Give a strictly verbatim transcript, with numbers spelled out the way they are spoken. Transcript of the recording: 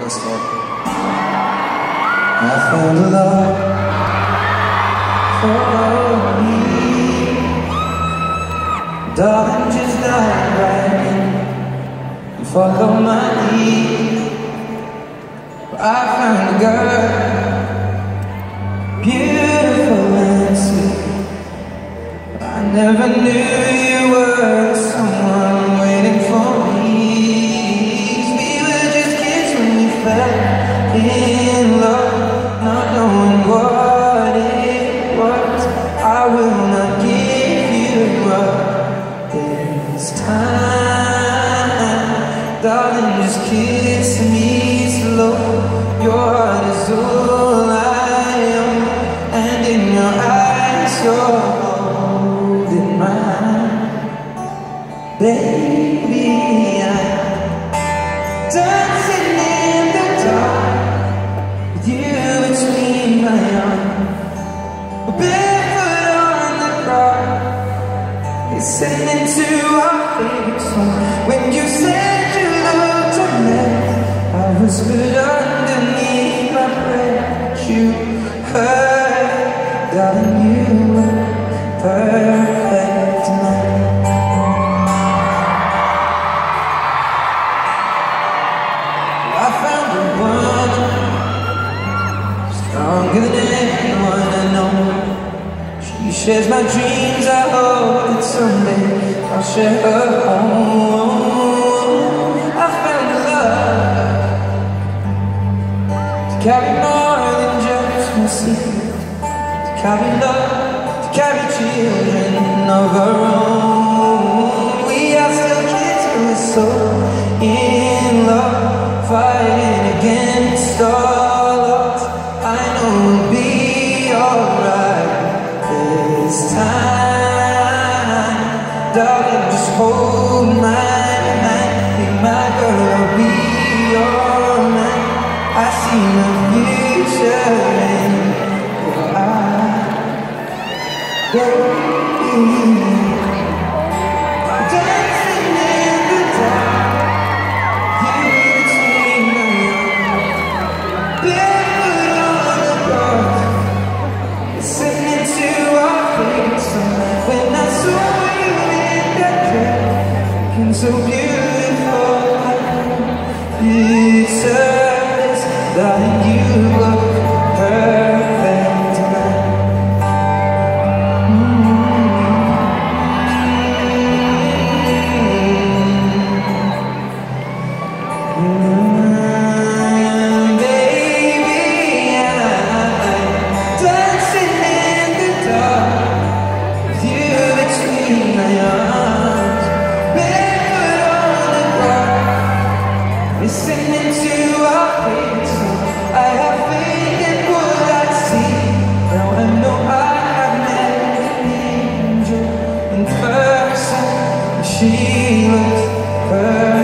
Yes, Lord. I found a love for me. Darling, just dive right in and follow my lead. I found a girl, beautiful and sweet. I never knew you were someone waiting for me. We were just kids when we fell in love, not knowing what it was. I will not give you up this time. Darling, just kiss me slow. Your heart is all I own, and in your eyes you're holding mine. Baby, I'm dancing in the dark with you between my arms, barefoot on the grass, listening to our favorite song. When you said you looked a mess, I whispered underneath my breath. You heard, darling, you were perfect tonight. I found the one, stronger than anyone I know. She shares my dreams. I hope that someday I'll share her home. I found a love to carry more than just my secret, to carry love, to carry children of our own. We are still kids, but we're so in love, fighting against all odds. I know we'll be alright this time. Darling, just hold my hand, be my girl, I'll be your man. I see no future in your eyes, baby. Dancing in the dark, you between my arms, barefoot on the grass, listening to our favorite song. When I saw you in that dress, looking so beautiful, it's service, darling, you look perfect tonight. Mm-hmm. Baby, I'm dancing in the dark with you between my arms, barefoot on the grass, listening to our favorite song. I have faith in what I see. Now I know I have met an angel in person. She looks perfect.